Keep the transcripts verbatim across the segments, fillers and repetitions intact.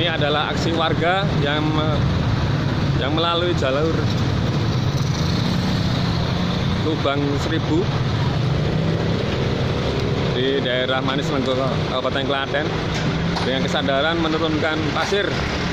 Ini adalah aksi warga yang yang melalui jalur Lubang Seribu di daerah Manis Renggo, Kabupaten Klaten, dengan kesadaran menurunkan pasir.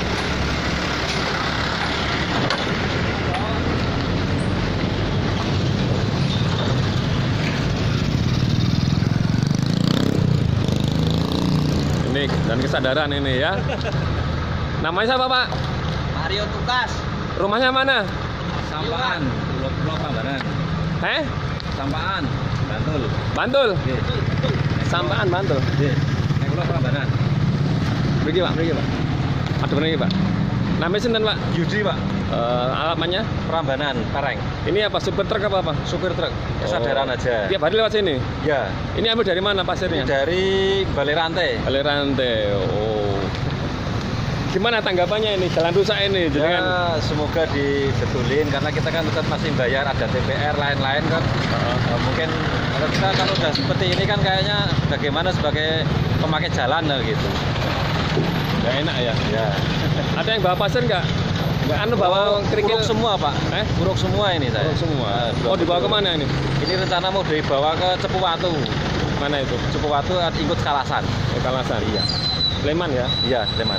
Ini dan kesadaran ini ya. Namanya siapa, Pak? Mario Tukas. Rumahnya mana? Sampaan, Pulau Prambanan. Eh? Sampaan, Bantul. Bantul. Nggih. Sampaan Bantul. Nggih. Nek kula Prambanan. Mriki, Pak, mriki, Pak. Aduh, mriki, Pak. Namanya sinten, Pak? Yudi, Pak. Eh, alamatnya? Prambanan, Pareng. Ini apa, supir truk apa, apa? Supir truk. Kesadaran Oh. aja. Tiap hari lewat sini? Ya. Ini ambil dari mana pasirnya? Dari Balai Rantai. Balai Rantai. Oh. Gimana tanggapannya ini jalan rusak ini? Jadi kan Ya, semoga dibetulin karena kita kan tetap masih bayar, ada T P R lain-lain kan. uh, Uh, mungkin kalau kita kalau udah seperti ini kan kayaknya bagaimana sebagai pemakai jalan lah gitu. nggak enak ya. Ya. Ada yang bawa pasir nggak? Nggak anu bawa kerikil Buruk semua, Pak. Eh? Buruk semua ini saya. Buruk semua. Nah, Oh, dibawa kemana ini? Ini rencana mau dibawa ke Cepuwatu. Mana itu? Cepuwatu ikut Kalasan. Ke Kalasan. Iya. Sleman ya? Iya, Sleman.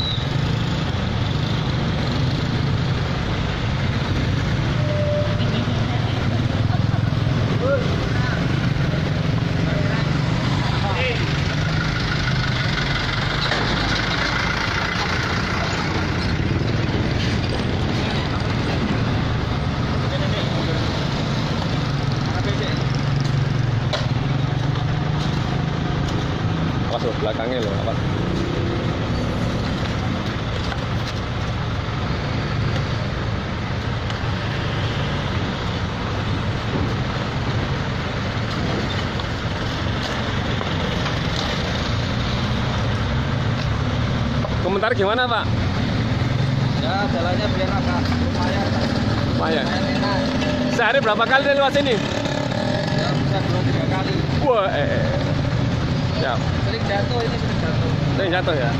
Awas loh, belakangnya loh, apa? Komentar gimana, Pak? Ya, jalannya biar agak lumayan. Lumayan. enak. Sehari berapa kali dia lewat sini? Ya, bisa dua tiga kali. Wah, eh, eh. Ya, Sering jatuh ini sering jatuh. saya jatuh ya.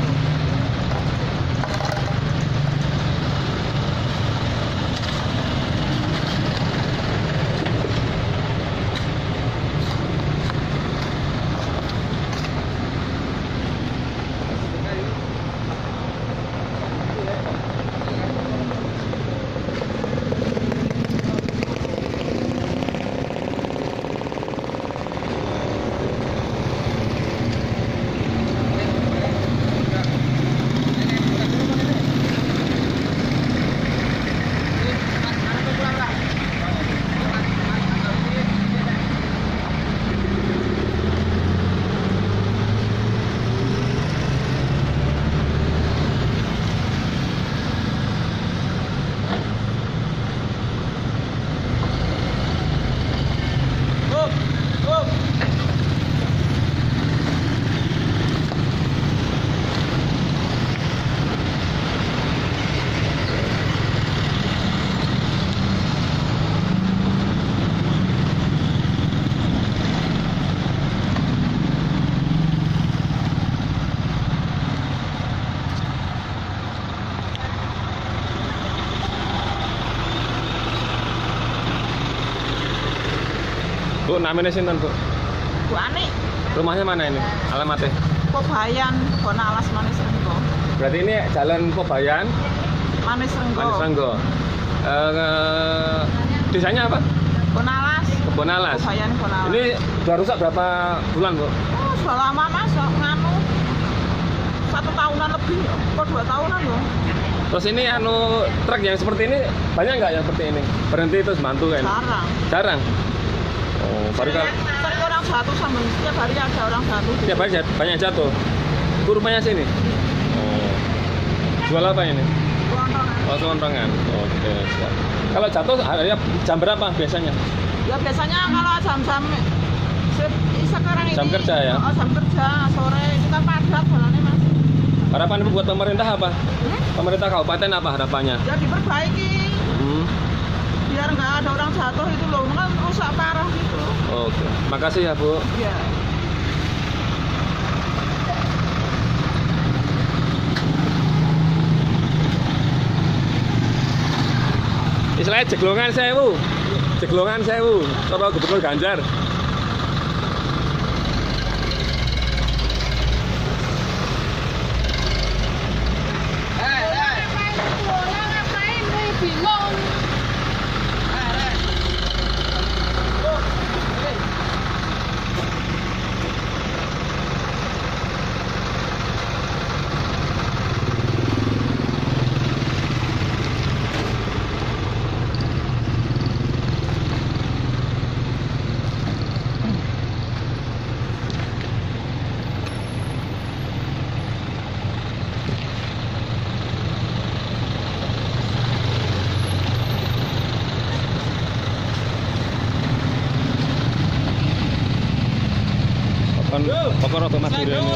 Bu, namanya sinten, Bu? Bu Ani, Rumahnya mana ini? Alamatnya? Pobayan, Bonalas Manis Renggo. Berarti ini jalan Pobayan, Manis Renggo. Manis Renggo. Eh, desanya apa? Bonalas. Kebonalas. Pobayan, Bonalas. Ini udah rusak berapa bulan, Bu? Oh, sudah lama Mas, nganu. Satu tahunan lebih, kok dua tahunan loh. Terus ini anu truk yang seperti ini banyak nggak yang seperti ini? Berhenti terus bantu kan? Jarang. Jarang. Oh, baru kali Sering orang jatuh sama setiap hari ada orang jatuh. tiap hari jat- banyak jatuh. Itu rumahnya sini. Oh. Jual apa ini? Kelontongan. Oh, kelontongan. Oke, siap. Kalau jatuh harinya jam berapa biasanya? Ya biasanya kalau jam-jam se- sekarang ini. Jam kerja ya? Oh, jam kerja sore itu kan padat jalannya Mas. Harapan Ibu buat pemerintah apa? Hmm? Pemerintah kabupaten apa harapannya? Ya diperbaiki. Hmm. Biar nggak ada orang jatuh itu loh, kan rusak parah gitu. Oke. Makasih ya, Bu. Ya. istilahnya jeglongan sewu. Jeglongan sewu, cara Gubernur Ganjar. Kon pokok rada Mas Durene.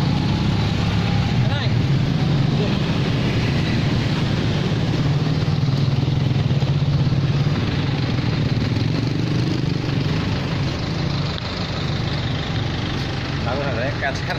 Aku ada kacar.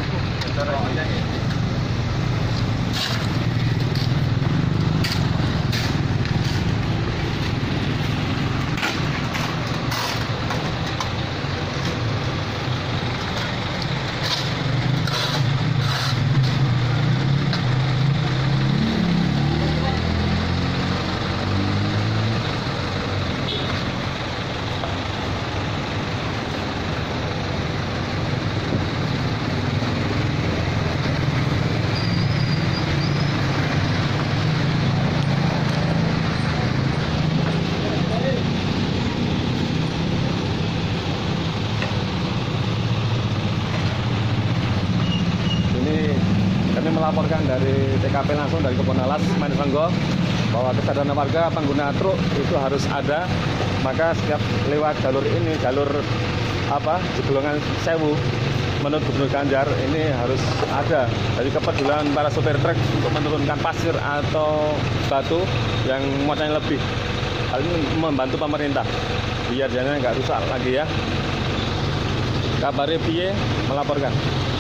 Melaporkan dari T K P langsung dari Kebun Alas, Manisrenggo, bahwa kesadaran warga pengguna truk itu harus ada. Maka setiap lewat jalur ini, jalur apa jeglongan sewu, menurut Gubernur Ganjar ini harus ada. Jadi kepedulian para sopir truk untuk menurunkan pasir atau batu yang muatannya lebih. Hal ini membantu pemerintah biar jalannya nggak rusak lagi ya. Kabarnya piye melaporkan.